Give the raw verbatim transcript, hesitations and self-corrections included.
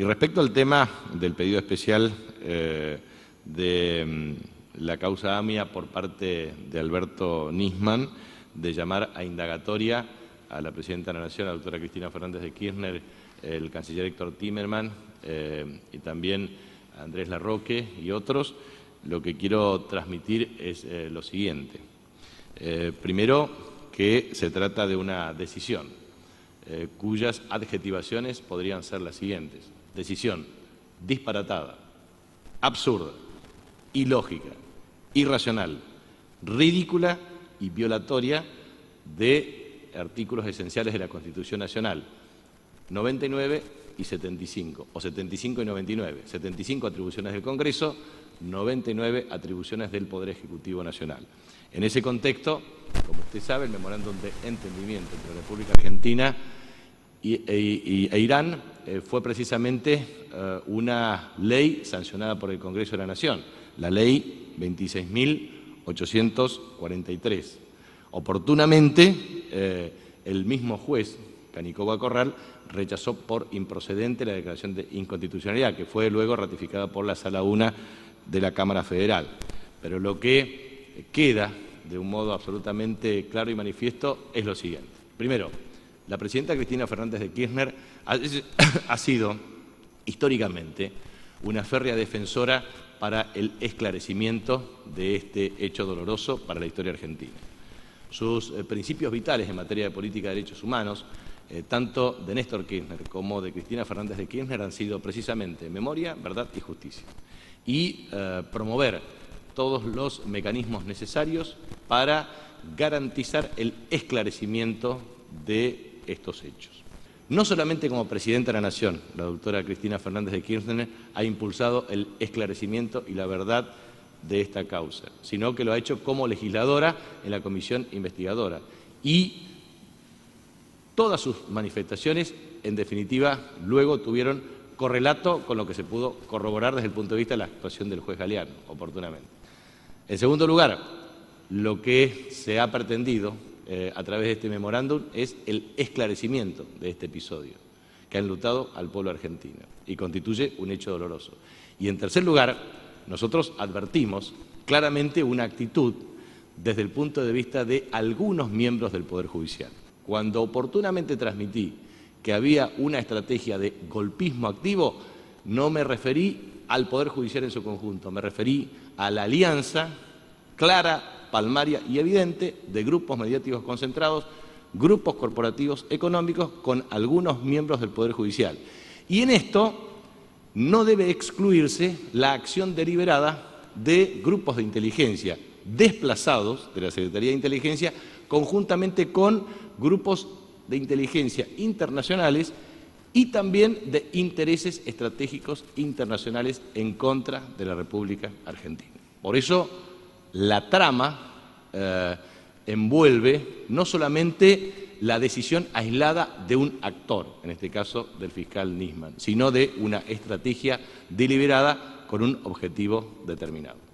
Y respecto al tema del pedido especial eh, de mm, la causa AMIA por parte de Alberto Nisman, de llamar a indagatoria a la Presidenta de la Nación, la doctora Cristina Fernández de Kirchner, el canciller Héctor Timerman eh, y también a Andrés Larroque y otros, lo que quiero transmitir es eh, lo siguiente. Eh, primero, que se trata de una decisión, eh, cuyas adjetivaciones podrían ser las siguientes. Decisión disparatada, absurda, ilógica, irracional, ridícula y violatoria de artículos esenciales de la Constitución Nacional, noventa y nueve y setenta y cinco, o setenta y cinco y noventa y nueve. setenta y cinco atribuciones del Congreso, noventa y nueve atribuciones del Poder Ejecutivo Nacional. En ese contexto, como usted sabe, el memorándum de entendimiento entre la República Argentina y, e, y, e Irán eh, fue precisamente eh, una ley sancionada por el Congreso de la Nación, la ley veintiséis mil ochocientos cuarenta y tres. Oportunamente, eh, el mismo juez, Canicoba Corral, rechazó por improcedente la declaración de inconstitucionalidad, que fue luego ratificada por la Sala uno de la Cámara Federal. Pero lo que queda de un modo absolutamente claro y manifiesto es lo siguiente. Primero, la presidenta Cristina Fernández de Kirchner ha, ha sido históricamente una férrea defensora para el esclarecimiento de este hecho doloroso para la historia argentina. Sus eh, principios vitales en materia de política de derechos humanos, eh, tanto de Néstor Kirchner como de Cristina Fernández de Kirchner, han sido precisamente memoria, verdad y justicia. Y eh, promover todos los mecanismos necesarios para garantizar el esclarecimiento de estos hechos. No solamente como Presidenta de la Nación, la doctora Cristina Fernández de Kirchner ha impulsado el esclarecimiento y la verdad de esta causa, sino que lo ha hecho como legisladora en la comisión investigadora. Y todas sus manifestaciones, en definitiva, luego tuvieron correlato con lo que se pudo corroborar desde el punto de vista de la actuación del juez Galeano, oportunamente. En segundo lugar, lo que se ha pretendido eh, a través de este memorándum es el esclarecimiento de este episodio que ha enlutado al pueblo argentino y constituye un hecho doloroso. Y en tercer lugar, nosotros advertimos claramente una actitud desde el punto de vista de algunos miembros del Poder Judicial. Cuando oportunamente transmití que había una estrategia de golpismo activo, no me referí al Poder Judicial en su conjunto, me referí a la alianza clara, palmaria y evidente de grupos mediáticos concentrados, grupos corporativos económicos con algunos miembros del Poder Judicial. Y en esto no debe excluirse la acción deliberada de grupos de inteligencia desplazados de la Secretaría de Inteligencia conjuntamente con grupos de inteligencia internacionales y también de intereses estratégicos internacionales en contra de la República Argentina. Por eso, la trama eh, envuelve no solamente la decisión aislada de un actor, en este caso del fiscal Nisman, sino de una estrategia deliberada con un objetivo determinado.